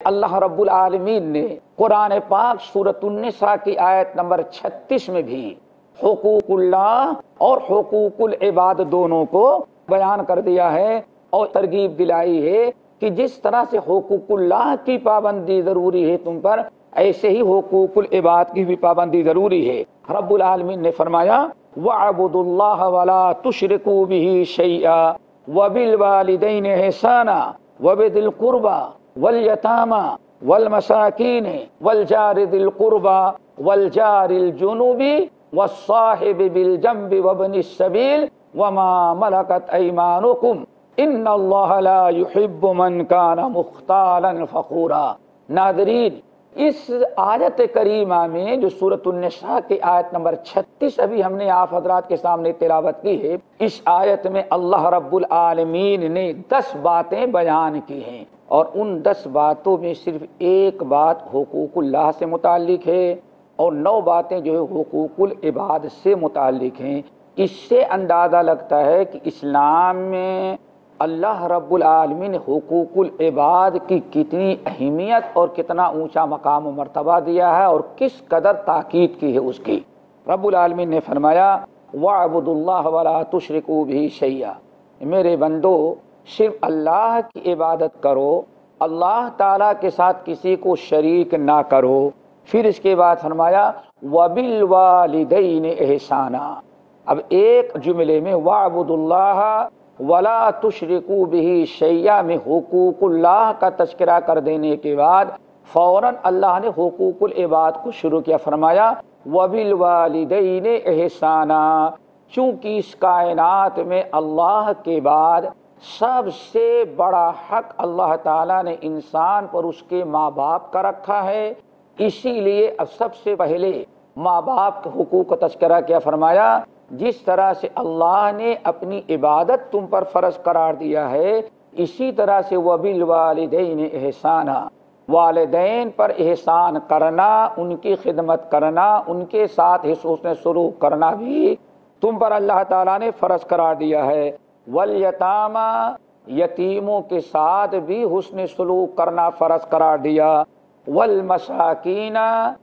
اللہ رب العالمین نے قرآن پاک سورۃ النساء کی آیت نمبر 36 میں بھی حقوق اللہ اور حقوق العباد دونوں کو بیان کر دیا ہے اور ترغیب دلائی ہے کہ جس طرح سے حقوق اللہ کی پابندی ضروری ہے تم پر، ایسے ہی حقوق العباد کی بھی پابندی ضروری ہے۔ رب العالمین نے فرمایا وَاعْبُدُوا اللَّهَ وَلَا تُشْرِكُوا بِهِ شَيْئًا وَبِالْوَالِدَيْنِ إِحْسَانًا وَبِذِي الْقُرْبَى وَالْيَتَامَى وَالْمَسَاكِينِ وَالْجَارِ ذِي الْقُرْبَى وَالْجَارِ الْجُنُبِ وَالصَّاحِبِ بِالْجَنبِ وَابْنِ السَّبِيلِ وَمَا مَلَكَتْ أَيْمَانُكُمْ ان اللہ لا يحب من کان مختالا فخورا۔ ناظرین، اس آیت کریمہ میں جو سورۃ النساء کی آیت نمبر 36 ابھی ہم نے آپ حضرات کے سامنے تلاوت کی ہے، اس آیت میں اللہ رب العالمین نے 10 باتیں بیان کی ہیں، اور ان 10 باتوں میں صرف ایک بات حقوق اللہ سے متعلق ہے اور 9 باتیں جو ہے حقوق العباد سے متعلق ہیں۔ اس سے اندازہ لگتا ہے کہ اسلام میں اللہ رب العالمین نے حقوق العباد کی کتنی اہمیت اور کتنا اونچا مقام و مرتبہ دیا ہے اور کس قدر تاکید کی ہے اس کی۔ رب العالمین نے فرمایا وَاعْبُدُوا اللَّهَ وَلَا تُشْرِكُوا بِهِ شَيْئًا، میرے بندو صرف اللہ کی عبادت کرو، اللہ تعالیٰ کے ساتھ کسی کو شریک نہ کرو۔ پھر اس کے بعد فرمایا وَبِالْوَالِدَيْنِ إِحْسَانًا۔ اب ایک جملے میں وَاعْبُدُوا اللَّهَ وَلَا تُشْرِكُوا بِهِ شَيْئًا میں حقوق اللہ کا تذکرہ کر دینے کے بعد فوراً اللہ نے حقوق العباد کو شروع کیا، فرمایا وَبِالْوَالِدَيْنِ إِحْسَانًا، چونکہ اس کائنات میں اللہ کے بعد سب سے بڑا حق اللہ تعالیٰ نے انسان پر اس کے ماں باپ کا رکھا ہے، اسی لیے اب سب سے پہلے ماں باپ کے حقوق کا تذکرہ کیا، فرمایا جس طرح سے اللہ نے اپنی عبادت تم پر فرض قرار دیا ہے، اسی طرح سے وَبِالْوَالِدَيْنِ إِحْسَانًا، والدین پر احسان کرنا، ان کی خدمت کرنا، ان کے ساتھ حسن سلوک کرنا بھی تم پر اللہ تعالیٰ نے فرض قرار دیا ہے۔ وَالْيَتَامَى، یتیموں کے ساتھ بھی حسن سلوک کرنا فرض قرار دیا۔ وَالْمَسَاكِينَ،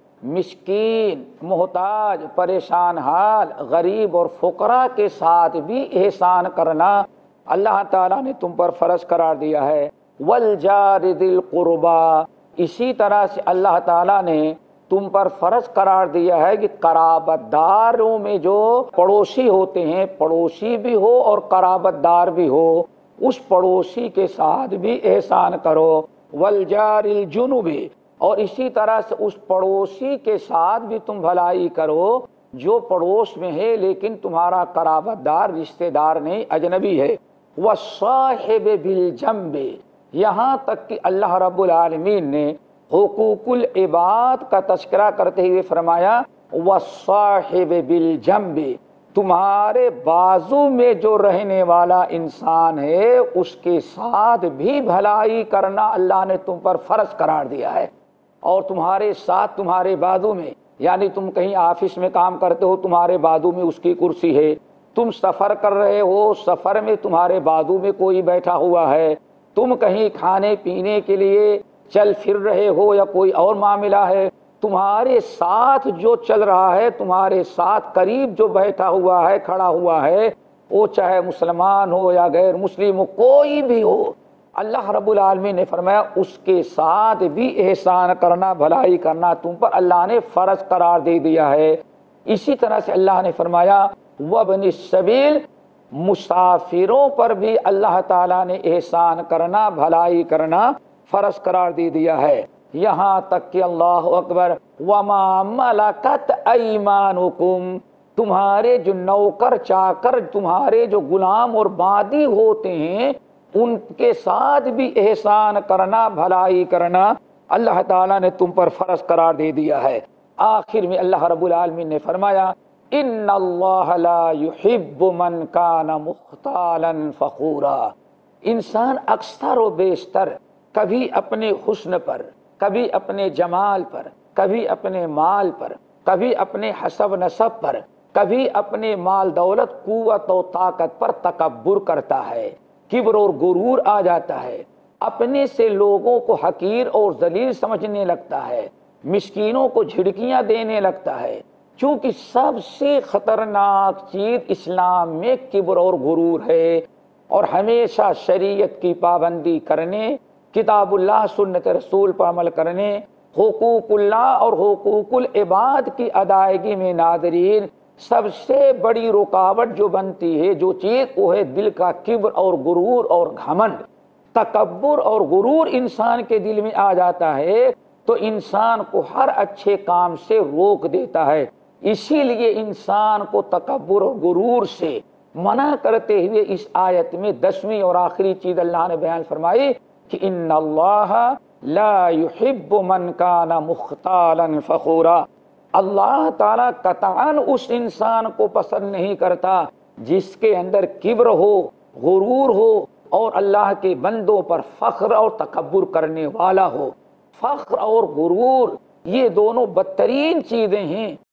مسکین، محتاج، پریشان حال، غریب اور فقراء کے ساتھ بھی احسان کرنا اللہ تعالیٰ نے تم پر فرض قرار دیا ہے۔ وَالْجَارِ ذِي الْقُرْبَى، اسی طرح سے اللہ تعالیٰ نے تم پر فرض قرار دیا ہے کہ قرابت داروں میں جو پڑوسی ہوتے ہیں، پڑوسی بھی ہو اور قرابت دار بھی ہو، اس پڑوسی کے ساتھ بھی احسان کرو۔ وَالْجَارِ الْجُنُبِ، اور اسی طرح سے اس پڑوسی کے ساتھ بھی تم بھلائی کرو جو پڑوس میں ہے لیکن تمہارا قرابت دار، رشتہ دار نہیں، اجنبی ہے۔ وَالصَّاحِبِ بِالْجَنبِ، یہاں تک کہ اللہ رب العالمین نے حقوق العباد کا تذکرہ کرتے ہوئے فرمایا وَالصَّاحِبِ بِالْجَنبِ، تمہارے بازو میں جو رہنے والا انسان ہے اس کے ساتھ بھی بھلائی کرنا اللہ نے تم پر فرض قرار دیا ہے۔ اور تمہارے ساتھ، تمہارے بازو میں، یعنی تم کہیں آفس میں کام کرتے ہو، تمہارے بازو میں اس کی کرسی ہے، تم سفر کر رہے ہو، سفر میں تمہارے بازو میں کوئی بیٹھا ہوا ہے، تم کہیں کھانے پینے کے لیے چل پھر رہے ہو یا کوئی اور معاملہ ہے، تمہارے ساتھ جو چل رہا ہے، تمہارے ساتھ قریب جو بیٹھا ہوا ہے، کھڑا ہوا ہے، وہ چاہے مسلمان ہو یا غیر مسلم ہو، کوئی بھی ہو، اللہ رب العالمین نے فرمایا اس کے ساتھ بھی احسان کرنا، بھلائی کرنا تم پر اللہ نے فرض قرار دے دیا ہے۔ اسی طرح سے اللہ نے فرمایا وابن السبیل، مسافروں پر بھی اللہ تعالیٰ نے احسان کرنا، بھلائی کرنا فرض قرار دے دیا ہے، یہاں تک کہ اللہ اکبر وما ملکت ایمانکم، تمہارے جو نوکر چاکر، تمہارے جو غلام اور بادی ہوتے ہیں، ان کے ساتھ بھی احسان کرنا، بھلائی کرنا اللہ تعالیٰ نے تم پر فرض قرار دے دیا ہے۔ آخر میں اللہ رب العالمین نے فرمایا ان اللہ لا يحب من کان مختالا فخورا، انسان اکثر و بیشتر کبھی اپنے حسن پر، کبھی اپنے جمال پر، کبھی اپنے مال پر، کبھی اپنے حسب نسب پر، کبھی اپنے مال دولت، قوت و طاقت پر تکبر کرتا ہے، کبر اور غرور آ جاتا ہے، اپنے سے لوگوں کو حقیر اور ذلیل سمجھنے لگتا ہے، مسکینوں کو جھڑکیاں دینے لگتا ہے، چونکہ سب سے خطرناک چیز اسلام میں کبر اور غرور ہے، اور ہمیشہ شریعت کی پابندی کرنے، کتاب اللہ سنت رسول پر عمل کرنے، حقوق اللہ اور حقوق العباد کی ادائیگی میں ناظرین سب سے بڑی رکاوٹ جو بنتی ہے، جو چیز وہ ہے دل کا کبر اور غرور اور گھمنڈ۔ تکبر اور غرور انسان کے دل میں آ جاتا ہے تو انسان کو ہر اچھے کام سے روک دیتا ہے۔ اسی لیے انسان کو تکبر اور غرور سے منع کرتے ہوئے اس آیت میں 10ویں اور آخری چیز اللہ نے بیان فرمائی کہ ان اللہ لا يحب من کان مختالا فخورا، اللہ تعالیٰ قطعاً اس انسان کو پسند نہیں کرتا جس کے اندر کبر ہو، غرور ہو اور اللہ کے بندوں پر فخر اور تکبر کرنے والا ہو۔ فخر اور غرور یہ دونوں بدترین چیزیں ہیں